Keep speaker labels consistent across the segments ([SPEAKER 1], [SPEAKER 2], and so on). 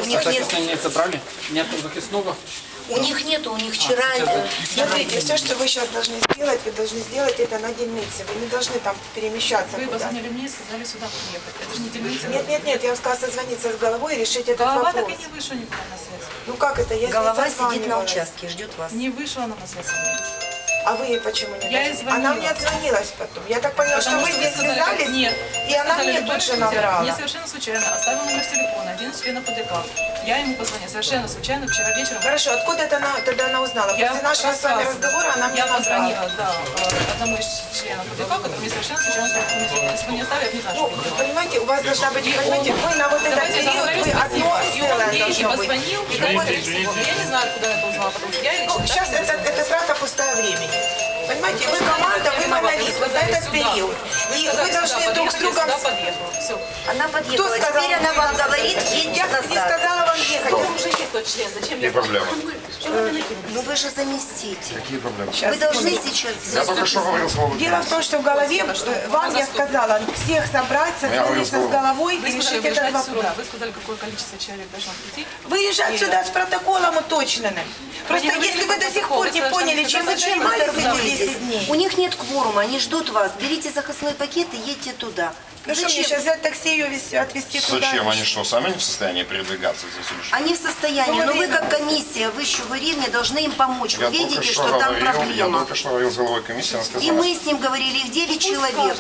[SPEAKER 1] них
[SPEAKER 2] захисной нет забрали? Нет захисного?
[SPEAKER 1] У них нету, у них вчера...
[SPEAKER 3] Смотрите, все, что вы сейчас должны сделать, вы должны сделать это на дельнице. Вы не должны там перемещаться.
[SPEAKER 4] Вы позвонили мне и сказали сюда приехать. Это же не дельница.
[SPEAKER 3] Нет, я вам сказала созвониться с головой и решить этот
[SPEAKER 4] Голова
[SPEAKER 3] вопрос.
[SPEAKER 4] так и не вышла никуда на связь.
[SPEAKER 3] Ну как это? Я
[SPEAKER 1] Голова сидит на участке, ждет вас.
[SPEAKER 4] Не вышла она на связь.
[SPEAKER 3] А вы ей почему не
[SPEAKER 4] Я ей
[SPEAKER 3] дали?
[SPEAKER 4] звонила.
[SPEAKER 3] Она мне отзвонилась потом. Я так поняла, что
[SPEAKER 4] Потому
[SPEAKER 3] вы
[SPEAKER 4] что
[SPEAKER 3] здесь
[SPEAKER 4] сказали,
[SPEAKER 3] связались,
[SPEAKER 4] нет,
[SPEAKER 3] и она мне тут же набрала.
[SPEAKER 4] Мне совершенно случайно оставил номер телефона один из членов ПДК. Я ему позвонила совершенно случайно вчера вечером.
[SPEAKER 3] Хорошо, откуда это тогда она узнала? После нашего с вами разговора она мне
[SPEAKER 4] Я
[SPEAKER 3] набрала.
[SPEAKER 4] позвонила, да, одному из членов ПДК, который мне совершенно случайно звонил. Если бы не оставил, я бы не знаю, что
[SPEAKER 3] Ну,
[SPEAKER 4] бы делала.
[SPEAKER 3] понимаете, у вас должна быть, понимаете, вы на вот этот
[SPEAKER 4] Давайте
[SPEAKER 3] период,
[SPEAKER 4] договорюсь,
[SPEAKER 3] вы
[SPEAKER 4] спасибо.
[SPEAKER 3] одно
[SPEAKER 4] И он
[SPEAKER 3] целое
[SPEAKER 4] ей
[SPEAKER 3] должно быть.
[SPEAKER 4] позвонил, и я не знаю, куда это узнала, потому что я
[SPEAKER 3] Ну, сейчас это трата пустая времени. Понимаете, вы команда, вы монолит, вот на этот период. И вы должны друг с другом...
[SPEAKER 1] Она подъехала,
[SPEAKER 3] Кто сказал,
[SPEAKER 1] теперь она вам говорит, едьте
[SPEAKER 3] Я не
[SPEAKER 1] назад.
[SPEAKER 3] сказала вам ехать.
[SPEAKER 4] Уже есть тот член, зачем
[SPEAKER 5] Какие проблемы?
[SPEAKER 1] Ну вы же заместитель.
[SPEAKER 5] Какие проблемы?
[SPEAKER 1] Вы должны сейчас
[SPEAKER 5] Я только что говорил с головой.
[SPEAKER 3] Дело в том, что в голове, вам я сказала, всех собрать, созвониться с головой и
[SPEAKER 4] Вы сказали,
[SPEAKER 3] решить этот
[SPEAKER 4] выезжать
[SPEAKER 3] вопрос.
[SPEAKER 4] сюда. Вы сказали, какое количество человек должно прийти.
[SPEAKER 3] Выезжать сюда с протоколом уточненным. Просто
[SPEAKER 4] Они
[SPEAKER 3] если вы
[SPEAKER 4] говорили
[SPEAKER 3] до сих
[SPEAKER 4] протокол,
[SPEAKER 3] пор не
[SPEAKER 4] вы сказали,
[SPEAKER 3] поняли,
[SPEAKER 4] что
[SPEAKER 3] чем вы
[SPEAKER 4] зачем
[SPEAKER 3] занимались
[SPEAKER 4] вы
[SPEAKER 3] эти
[SPEAKER 4] выйдете?
[SPEAKER 3] 10 дней.
[SPEAKER 1] У них нет кворума, они ждут вас. Берите запасной пакет и едьте туда.
[SPEAKER 3] Ну что, мне сейчас взять такси ее отвезти туда?
[SPEAKER 5] Зачем? Они что, сами не в состоянии передвигаться здесь или что?
[SPEAKER 1] Они в состоянии, но вы как комиссия высшего уровня должны им помочь. Вы
[SPEAKER 5] Я
[SPEAKER 1] видите,
[SPEAKER 5] только
[SPEAKER 1] что там
[SPEAKER 5] говорил, я
[SPEAKER 1] проблема.
[SPEAKER 5] только что говорил с головой комиссии, она
[SPEAKER 1] И
[SPEAKER 5] сказала,
[SPEAKER 1] мы с ним говорили, их 9 человек.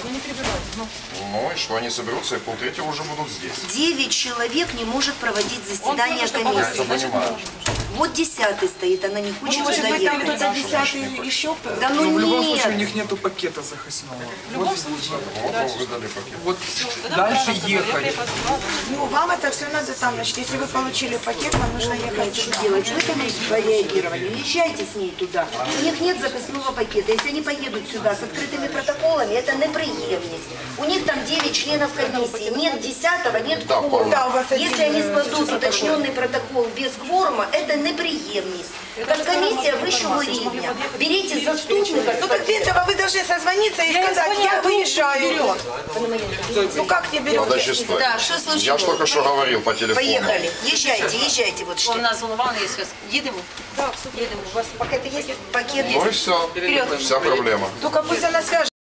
[SPEAKER 5] ну и что они соберутся и полтретьего уже будут здесь.
[SPEAKER 1] 9 человек не может проводить заседание
[SPEAKER 4] Он только что
[SPEAKER 5] Я
[SPEAKER 1] комиссии.
[SPEAKER 5] это понимаю.
[SPEAKER 1] Вот 10-й стоит, она не хочет
[SPEAKER 3] Может
[SPEAKER 1] туда
[SPEAKER 3] быть, там
[SPEAKER 1] ехать.
[SPEAKER 3] кто-то 10-й еще...
[SPEAKER 1] Да ну
[SPEAKER 6] В любом случае у
[SPEAKER 1] нет.
[SPEAKER 6] них нету пакета захисного.
[SPEAKER 4] В любом случае.
[SPEAKER 5] Вот вам выдали пакет.
[SPEAKER 6] Вот дальше ехать.
[SPEAKER 3] Ну, вам это все надо там, значит, если вы получили пакет, вам нужно ехать
[SPEAKER 1] Что
[SPEAKER 3] туда.
[SPEAKER 1] делать? Вы там прореагировали. Езжайте с ней туда. У них нет запасного пакета. Если они поедут сюда с открытыми протоколами, это неприемлемость. У них там 9 членов комиссии. Нет 10-го, нет кворума.
[SPEAKER 3] Да, у вас
[SPEAKER 1] Если они складут уточненный протокол без кворума, это неприемлемость. Как комиссия высшего уровня. Берите заступника.
[SPEAKER 3] Ну, так для этого вы должны созвониться и сказать, я выезжаю. Ну, как не берет?
[SPEAKER 5] Подожди, стой.
[SPEAKER 1] Да, что случилось?
[SPEAKER 5] Я ж только что говорил по телефону.
[SPEAKER 1] Поехали. Езжайте, вот
[SPEAKER 7] У
[SPEAKER 1] что.
[SPEAKER 7] нас голова є зараз. Їдемо?
[SPEAKER 1] Їдемо. У вас пакети є? Пакет
[SPEAKER 5] Ну и
[SPEAKER 1] є.
[SPEAKER 5] все. Вся проблема.
[SPEAKER 3] Только пусть она скажет.